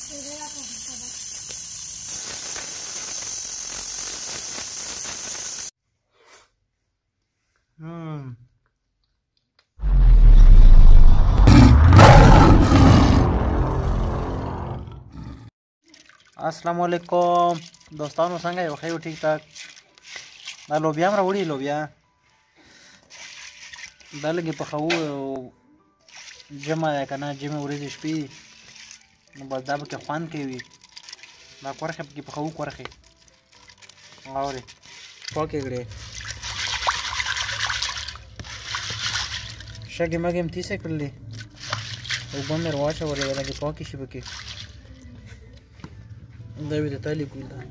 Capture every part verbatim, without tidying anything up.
Hmm. السلام علیکم دوستانو، څنګه یو؟ ښه یو؟ ټیک ټاک. دا لوبیا هم راوړي، لوبیا دا لږې پخوو، جمع دی که نه، جمع ورځې شپې دي، نو بس دا پکې خوند کوي. دا کورخې پکې پخوو، کورخې اورې پاکې کړې، شګې مګې هم تیسې کړلې، اوبه مې ور واچولې، دا لږې پاکې شي پکې. دا وي د تا لیکول ده.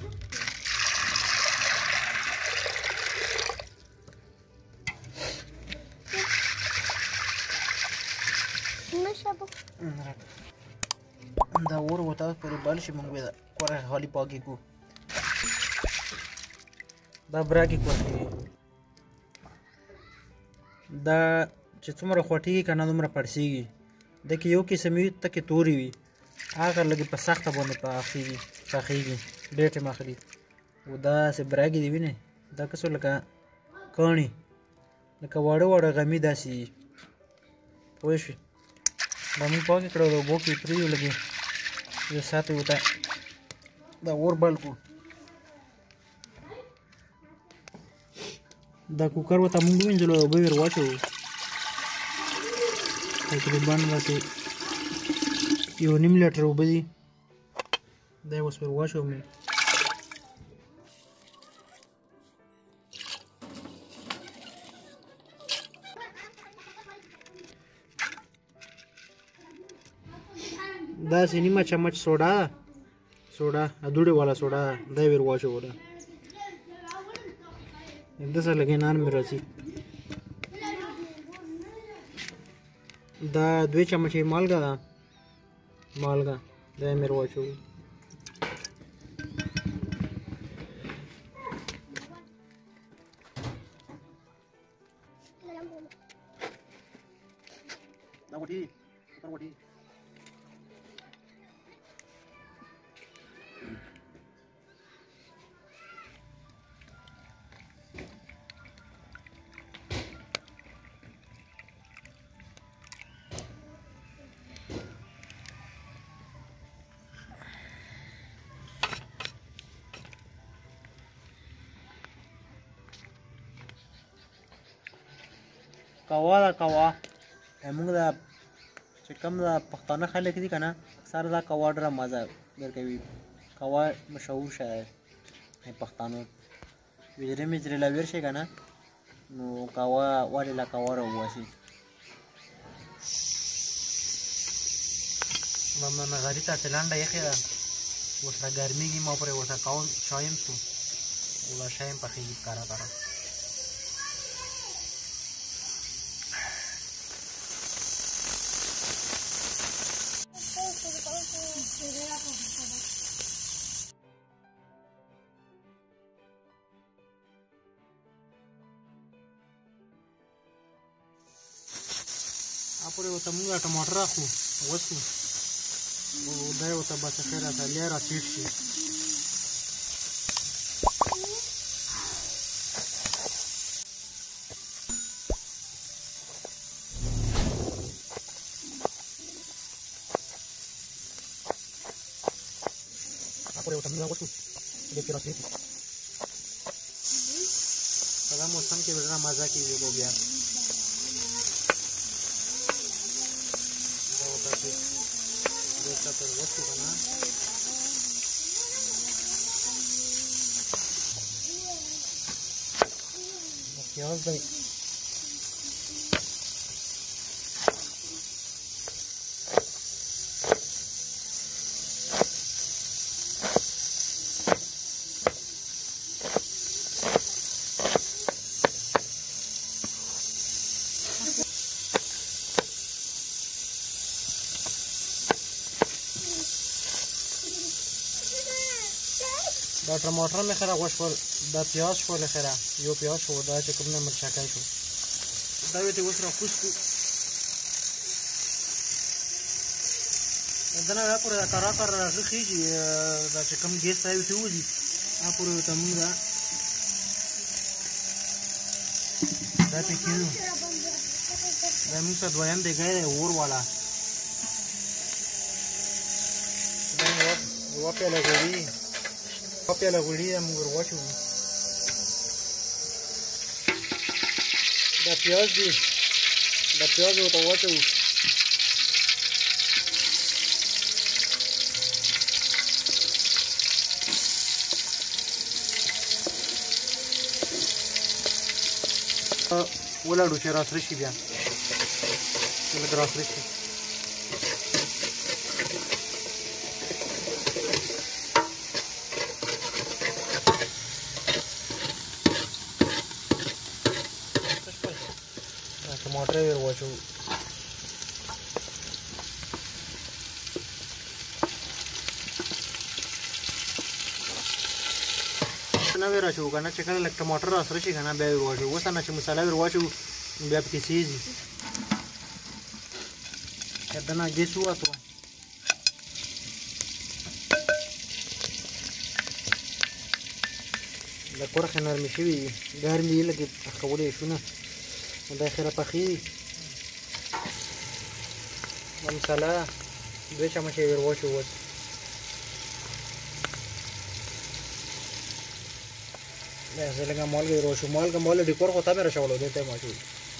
دا اور وتا پورې بل شي، موږ به دا کورخې خالي پاکې کړو. دا براکې کورخې دا چې څومره خوټېږي که نه دومره پړسېږي. دکې یو قسم وي تکې تورې وي، هغه لږې په سخته باندې پخېږي پخېږي ډېر ټایم اخلي. او داسې براګې دي وینې، دا که څه لکه کاڼي، لکه واړه واړه غمي داسې وي، پوه شوې. دا مونږ پاکې کړه، د اوبو کې پرېږدو لږې یو ساعت یې ورته دا اور بل کړو. دا کوکر ورته مونږ ووینځلو، اوبه یې ور واچوو، تقریبا داسې یو نیم لیټر اوبه دي، دا یې اوس ور واچوم. داسې نیمه چمچ سوډا سوډا دوړې والا سوډا، دا یې ور واچوله، داسې لږې نرمې راځي. دا دوې چمچې مالګه ده، مالګه دا یې مې ور واچوو. دا وټي پر وټي قوا دا قوا موږ دا چې کوم دا پښتانه خلک دي که نه، اکثر دا قوا ډېره مزه درکوي. قوا مشهور شی دی پښتانو، ویجرې میجرې له ویر شي که نه، نو قوا ولې له قوا راوباسي. نغري ته سلنډه ایښې ده، ورسره ګرمېږي، ما پرې ورسره کوم چای هم څو، او دا شی هم پخېږي کاره کاره. پورې ورته مونږ ټماټر اخلو وسو، دا یې ورته بس ښه راته لیا را سیټ شي. پورې ورته مونږ وسو، دې کې را سیټ شي. په دا موسم کې ډېره مزه کېږي لوبیا. پر وسو که نه، پیاز دی، دا ټماټر مې ښه راغوښول، دا پیاز شول ښه را یو پیاز شو، دا چې کوم نه مرچکی شو، دا یې ته اوس راخوس کړو. دنه یا پورې تر تر راخیږي دا چې کوم ګیس راوي ته وځي ا پورې ته موږ دا دا پکې دا موږ څه دویم دی ګای اور والا دا یو په لګوي په لګوي موږ ورواچو دا پیاز دی دا پیاز ورته واچو ولاړو چې راسره شي بیا لږ راسره شي ټماټر یې ور واچوو نه وی راچو کنه چې کله لک ټماټر راسره شي کنه بیا ور واچو اوس نه چې مساله ور واچو بیا پکې سیزي کدنه ګیس واتو د کورخه نرمي شوي ګرمي یې لګي اخولې شونه دا خیره پخې مساله دوه چمچې ور واچو اوس ऐसे लगा मॉल के रोशो मॉल का मॉल डिकोर होता मेरा शवलो देते हैं मौजूद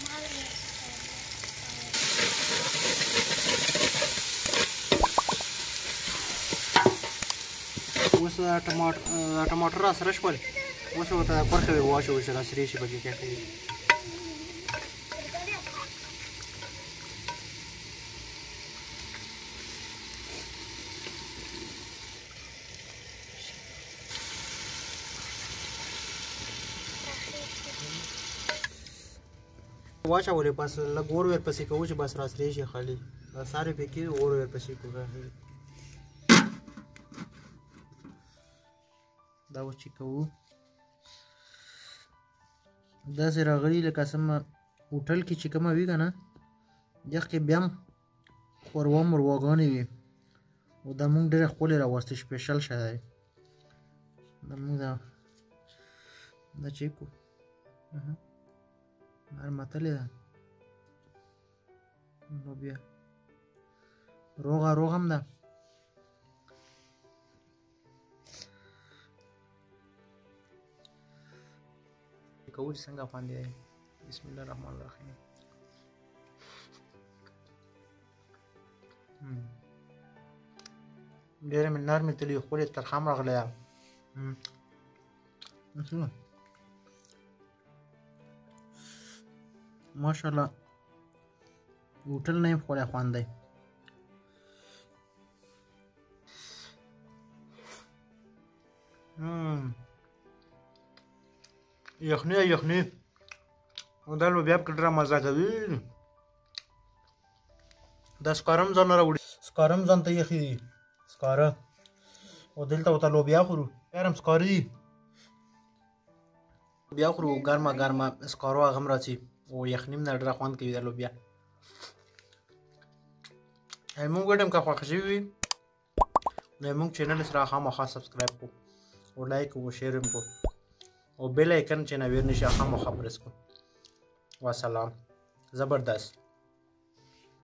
उस टमाटर टमाटर रास रश पर उस होता है पर के वॉश हो चला श्री शी बजे क्या कही واچولې بس لږ اور ورپسې کوو چې بس راسرې شي خالي دا سارې پکې اور ورپسې کوو دا اوس چې کوو داسې راغلي لکه سمه هوټل کې چې کومه وي که نه یخ کې بیا هم ښوروا مرواګانې وي او دا مونږ ډېره ښکلې راوستې سپیشل شی دی دا مونږ دا دا چې کوو متلې ده نو بیا روغه روغ هم ده کوو چې څنګه خوندې دی بسم الله الرحمن الرحیم ډېرې مې نرمې تلي ښکلې ترخه هم راغلی ده ماشاءالله هوټل نه ښکلی خوند دی یخني یخني او دا لوبیا پکې ډېره مزه کوي دا سکاره هم ځان نه راوړي سکاره هم ځان ته یخي دي سکاره او دلته ورته لوبیا خورو یار هم سکاره دي لوبیا خورو ګرمه ګرمه سکارو هغه هم راځي او یخني هم ډېره خوند کوي دا لوبیا زموږ ویډیو که خوښ شوي وي نو زموږ چینل سره خامخا سبسکرایب کړو او لایک او شیر هم کړو او بیل آیکن چې نویر نشي خامخا پرس کړو والسلام زبردست